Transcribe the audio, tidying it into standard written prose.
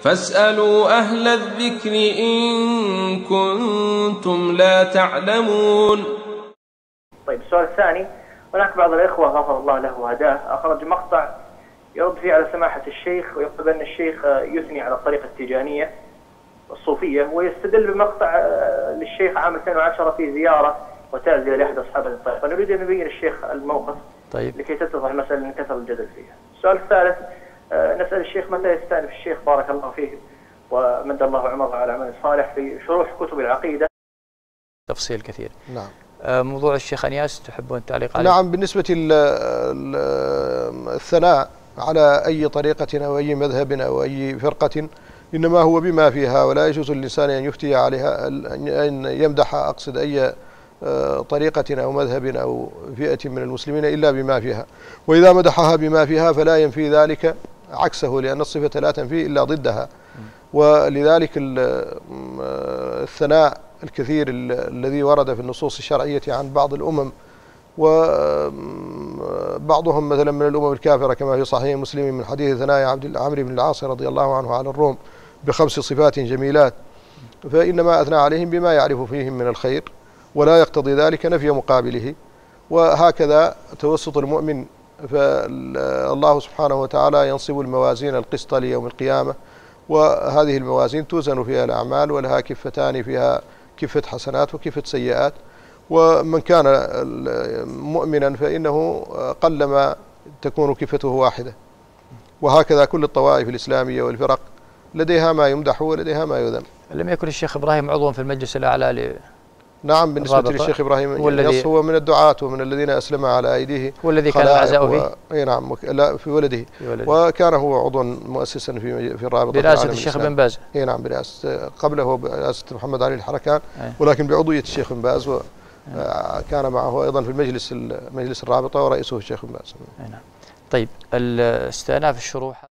فاسألوا أهل الذكر إن كنتم لا تعلمون. طيب السؤال الثاني: هناك بعض الإخوة غفر الله له وهداه أخرج مقطع يرد فيه على سماحة الشيخ ويقول أن الشيخ يثني على الطريقة التيجانية الصوفية، ويستدل بمقطع للشيخ عام 2010 في زيارة وتعزية لأحد أصحاب الطريقة. نريد أن نبين الشيخ الموقف طيب. لكي تتضح المسألة لأن كثر الجدل فيها. السؤال الثالث: نسأل الشيخ متى يستأنف الشيخ بارك الله فيه ومد الله عمره على عمل صالح في شروح كتب العقيدة؟ تفصيل كثير. نعم. موضوع الشيخ أنياس تحبون التعليق عليه؟ نعم. بالنسبة للثناء على أي طريقة أو أي مذهب أو أي فرقة إنما هو بما فيها، ولا يجوز للإنسان أن يفتي عليها، أن يمدح أقصد أي طريقة أو مذهب أو فئة من المسلمين إلا بما فيها، وإذا مدحها بما فيها فلا ينفي ذلك عكسه، لأن الصفة لا تنفي إلا ضدها. ولذلك الثناء الكثير الذي ورد في النصوص الشرعية عن بعض الأمم، وبعضهم مثلا من الأمم الكافرة كما في صحيح مسلم من حديث ثناء عمرو بن العاص رضي الله عنه على الروم ب5 صفات جميلات، فإنما أثنى عليهم بما يعرف فيهم من الخير ولا يقتضي ذلك نفي مقابله. وهكذا توسط المؤمن، فالله سبحانه وتعالى ينصب الموازين القسط ليوم القيامة، وهذه الموازين توزن فيها الأعمال ولها كفتان، فيها كفة حسنات وكفة سيئات، ومن كان مؤمنا فإنه قلما تكون كفته واحدة. وهكذا كل الطوائف الإسلامية والفرق لديها ما يمدح ولديها ما يذم. لم يكن الشيخ إبراهيم عضوا في المجلس الأعلى نعم. بالنسبة للشيخ إبراهيم هو من الدعاة ومن الذين أسلم على أيديه، هو الذي كان العزاء فيه؟ أي نعم. لا، في ولده. وكان هو عضوا مؤسسا في الرابطة برئاسة الشيخ بن باز. أي نعم، برئاسة قبله برئاسة محمد علي الحركان، ولكن بعضوية الشيخ بن باز، وكان معه أيضا في مجلس الرابطة ورئيسه الشيخ بن باز. نعم. طيب، استئناف الشروح